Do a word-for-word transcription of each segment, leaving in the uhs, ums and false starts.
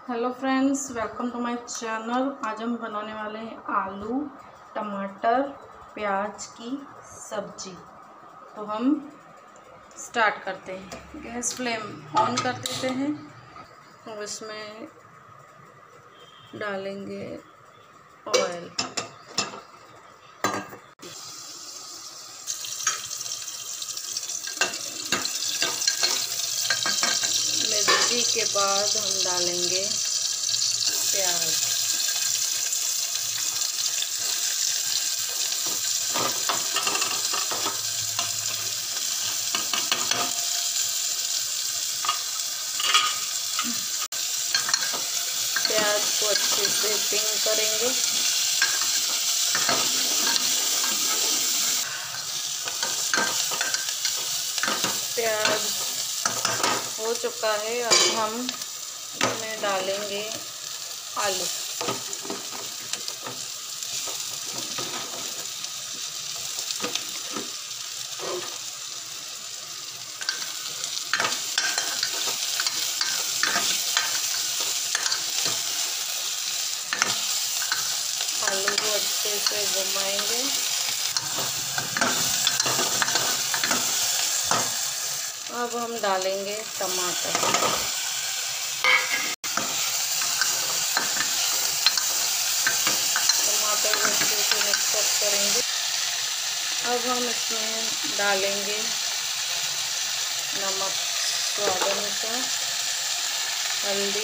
Hello friends, welcome to my channel. आज हम बनाने वाले हैं आलू टमाटर प्याज की सब्जी। तो हम स्टार्ट करते हैं। गैस फ्लेम ऑन कर देते हैं और इसमें डालेंगे ऑयल। मिर्ची के बाद हम डालेंगे प्याज। प्याज को अच्छे से पिंक करेंगे। प्याज हो चुका है, अब हम इसमें डालेंगे आलू। आलू को अच्छे से घुमाएंगे। अब हम डालेंगे टमाटर। टमाटर को अच्छे से मिक्सअप करेंगे। अब हम इसमें डालेंगे नमक स्वाद अनुसार, हल्दी,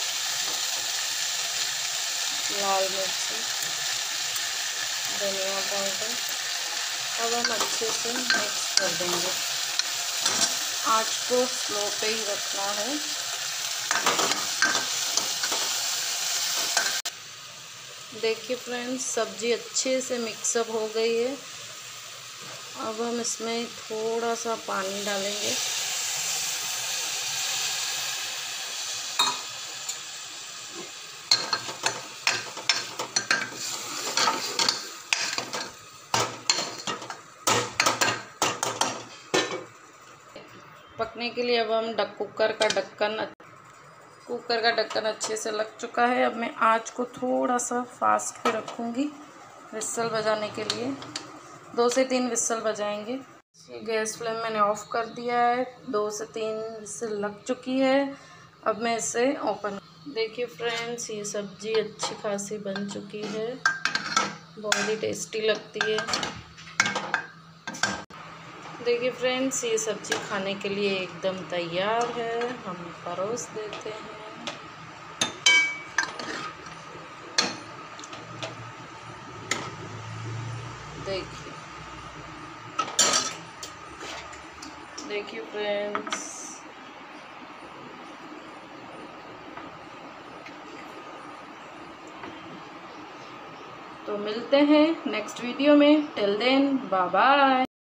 लाल मिर्ची, धनिया पाउडर। अब हम अच्छे से मिक्स कर देंगे। आँच को स्लो पे ही रखना है। देखिए फ्रेंड्स, सब्जी अच्छे से मिक्सअप हो गई है। अब हम इसमें थोड़ा सा पानी डालेंगे। पकने के लिए अब हम डक कुकर का ढक्कन कुकर का ढक्कन अच्छे से लग चुका है। अब मैं आँच को थोड़ा सा फास्ट पे रखूँगी विसल बजाने के लिए। दो से तीन विसल बजाएंगे। गैस फ्लेम मैंने ऑफ कर दिया है। दो से तीन विसल लग चुकी है। अब मैं इसे ओपन। देखिए फ्रेंड्स, ये सब्ज़ी अच्छी खासी बन चुकी है। बहुत ही टेस्टी लगती है। देखिए फ्रेंड्स, ये सब्ज़ी खाने के लिए एकदम तैयार है। हम परोस देते हैं। देखिए देखिए फ्रेंड्स, तो मिलते हैं नेक्स्ट वीडियो में। Till then bye bye.